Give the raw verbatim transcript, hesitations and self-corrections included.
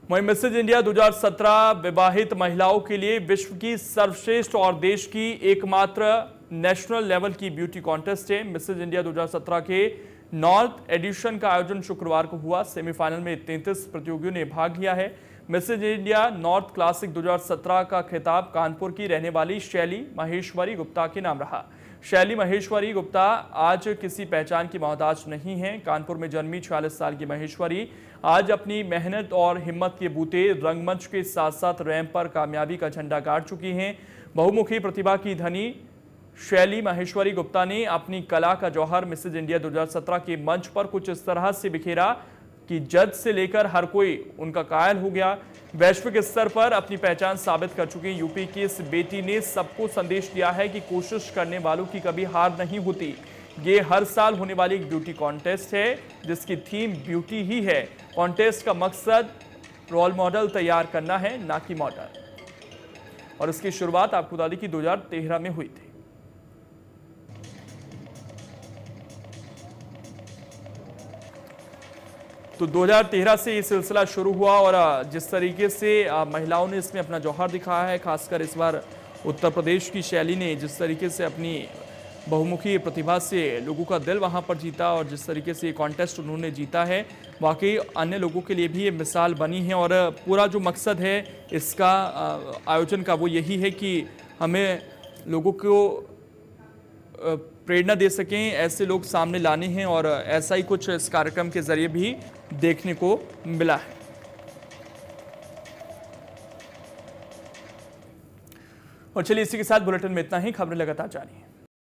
वहीं Mrs India दो हज़ार सत्रह विवाहित महिलाओं के लिए विश्व की सर्वश्रेष्ठ और देश की एकमात्र नेशनल लेवल की ब्यूटी कॉन्टेस्ट है। मिसेज इंडिया दो हज़ार सत्रह के नॉर्थ एडिशन का आयोजन शुक्रवार को हुआ। सेमीफाइनल में तैंतीस प्रतियोगियों ने भाग लिया है। मिसेज इंडिया नॉर्थ क्लासिक दो हज़ार सत्रह का खिताब कानपुर की रहने वाली शैली महेश्वरी गुप्ता के नाम रहा। शैली महेश्वरी गुप्ता आज किसी पहचान की मोहताज नहीं है। कानपुर में जन्मी छियालीस साल की महेश्वरी आज अपनी मेहनत और हिम्मत के बूते रंगमंच के साथ साथ रैंप पर कामयाबी का झंडा गाड़ चुकी हैं। बहुमुखी प्रतिभा की धनी शैली महेश्वरी गुप्ता ने अपनी कला का जौहर मिसेज इंडिया दो हज़ार सत्रह के मंच पर कुछ इस तरह से बिखेरा कि जज से लेकर हर कोई उनका कायल हो गया। वैश्विक स्तर पर अपनी पहचान साबित कर चुकी यूपी की इस बेटी ने सबको संदेश दिया है कि कोशिश करने वालों की कभी हार नहीं होती। ये हर साल होने वाली एक ब्यूटी कॉन्टेस्ट है जिसकी थीम ब्यूटी ही है। कॉन्टेस्ट का मकसद रोल मॉडल तैयार करना है, ना कि मॉडल। और इसकी शुरुआत आपको बता दें कि दो हज़ार तेरह में हुई थी। तो दो हज़ार तेरह से ये सिलसिला शुरू हुआ और जिस तरीके से महिलाओं ने इसमें अपना जौहर दिखाया है, खासकर इस बार उत्तर प्रदेश की शैली ने जिस तरीके से अपनी बहुमुखी प्रतिभा से लोगों का दिल वहां पर जीता और जिस तरीके से ये कॉन्टेस्ट उन्होंने जीता है, वाकई अन्य लोगों के लिए भी ये मिसाल बनी है। और पूरा जो मकसद है इसका आयोजन का वो यही है कि हमें लोगों को प्रेरणा दे सकें, ऐसे लोग सामने लाने हैं और ऐसा ही कुछ इस कार्यक्रम के जरिए भी देखने को मिला है। और चलिए इसी के साथ बुलेटिन में इतना ही। खबरें लगातार जारी हैं।